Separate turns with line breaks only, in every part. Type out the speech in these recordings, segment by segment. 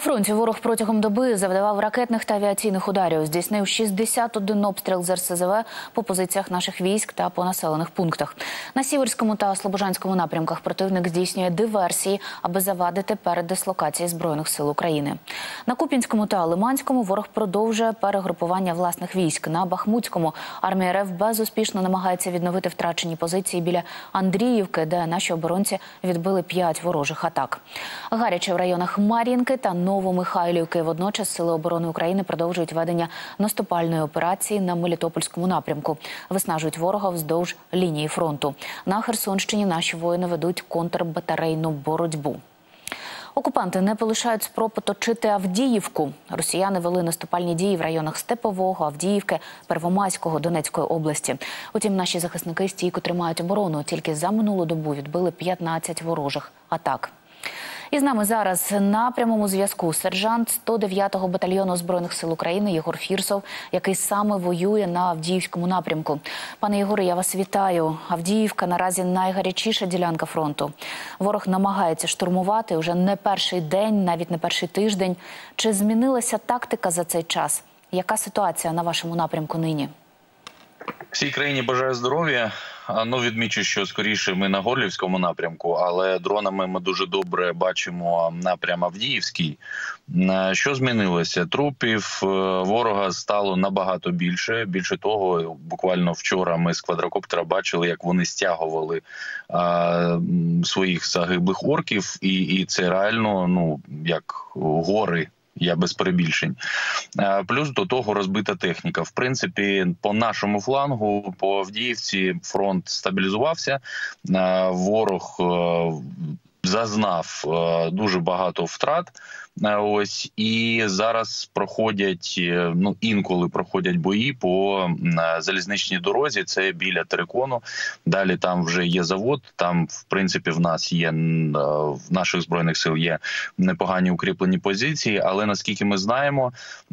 фронті ворог протягом доби завдавав ракетних та авіаційних ударів. Здійснив 61 обстріл з РСЗВ по позиціях наших військ та по населених пунктах. На Сіверському та Слобожанському напрямках противник здійснює диверсії, аби завадити передислокації Збройних сил України. На Куп'янському та Лиманському ворог продовжує перегрупування власних військ. На Бахмутському армія РФ безуспішно намагається відновити втрачені позиції біля Андріївки, де наші оборонці відбили 5 ворожих атак. Гаряче в районах Мар'їнки та Новомихайлівки. Водночас Сили оборони України продовжують ведення наступальної операції на Мелітопольському напрямку. Виснажують ворога вздовж лінії фронту. На Херсонщині наші воїни ведуть контрбатарейну боротьбу. Окупанти не полишають спроб оточити Авдіївку. Росіяни вели наступальні дії в районах Степового, Авдіївки, Первомайського, Донецької області. Утім, наші захисники стійко тримають оборону. Тільки за минулу добу відбили 15 ворожих атак. І з нами зараз на прямому зв'язку сержант 109-го батальйону Збройних сил України Єгор Фірсов, який саме воює на Авдіївському напрямку. Пане Єгоре, я вас вітаю. Авдіївка наразі найгарячіша ділянка фронту. Ворог намагається штурмувати уже не перший день, навіть не перший тиждень. Чи змінилася тактика за цей час? Яка ситуація на вашому напрямку нині?
Всій країні бажаю здоров'я. Відмічу, що скоріше ми на Горлівському напрямку, але дронами ми дуже добре бачимо напрям Авдіївський. Що змінилося? Трупів ворога стало набагато більше. Більше того, буквально вчора ми з квадрокоптера бачили, як вони стягували своїх загиблих орків, і це реально, як гори. Я без перебільшень. Плюс до того розбита техніка. В принципі, по нашому флангу, по Авдіївці фронт стабілізувався. Ворог зазнав дуже багато втрат. І зараз проходять, інколи проходять бої по залізничній дорозі, це біля Терекону. Далі там вже є завод, там, в принципі, в наших Збройних сил є непогані укріплені позиції, але, наскільки ми знаємо,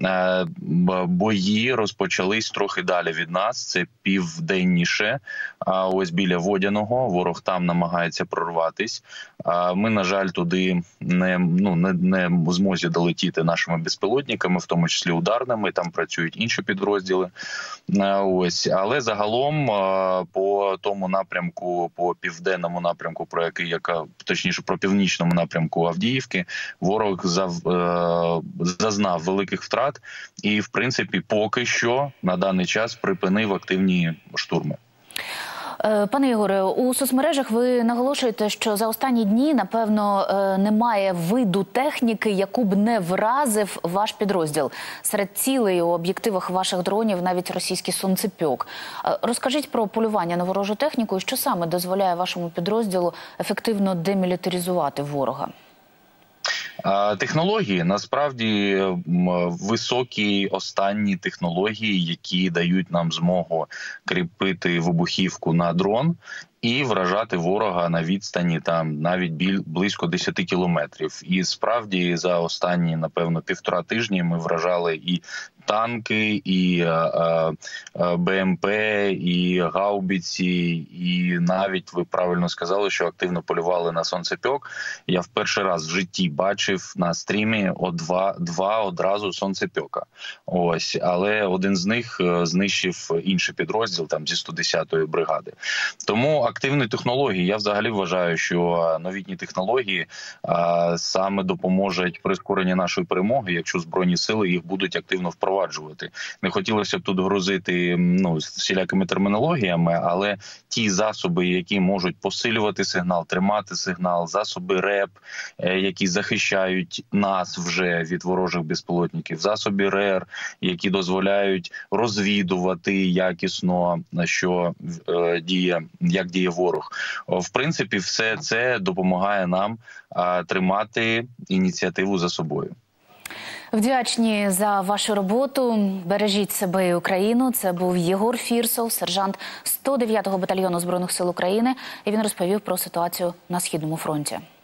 бої розпочались трохи далі від нас, це південніше, ось біля Водяного, ворог там намагається прорватись. Ми, на жаль, туди не в змозі долетіти нашими безпілотниками, в тому числі ударними, там працюють інші підрозділи. Але загалом по тому напрямку, по південному напрямку, про північному напрямку Авдіївки, ворог зазнав великих втрат і, в принципі, поки що на даний час припинив активні штурми.
Пане Єгоре, у соцмережах ви наголошуєте, що за останні дні, напевно, немає виду техніки, яку б не вразив ваш підрозділ. Серед цілей у об'єктивах ваших дронів навіть російський сонцепьок. Розкажіть про полювання на ворожу техніку і що саме дозволяє вашому підрозділу ефективно демілітаризувати ворога?
Технології, насправді, високі останні технології, які дають нам змогу кріпити вибухівку на дрон і вражати ворога на відстані навіть близько 10 кілометрів. І справді за останні, напевно, 1,5 тижні ми вражали і танки, і БМП, і гаубиці, і навіть, ви правильно сказали, що активно полювали на сонцепьок. Я в перший раз в житті бачив на стрімі два одразу сонцепьока. Але один з них знищив інший підрозділ зі 110-ї бригади. Тому активні технології, я взагалі вважаю, що новітні технології саме допоможуть прискоренню нашої перемоги, якщо Збройні сили їх будуть активно впроваджувати. Не хотілося б тут грузити всілякими термінологіями, але ті засоби, які можуть посилювати сигнал, тримати сигнал, засоби РЕП, які захищають нас вже від ворожих безпілотників, засоби РЕР, які дозволяють розвідувати якісно, як діє ворог. В принципі, все це допомагає нам тримати ініціативу за собою.
Вдячні за вашу роботу. Бережіть себе і Україну. Це був Єгор Фірсов, сержант 109-го батальйону Збройних сил України. І він розповів про ситуацію на Східному фронті.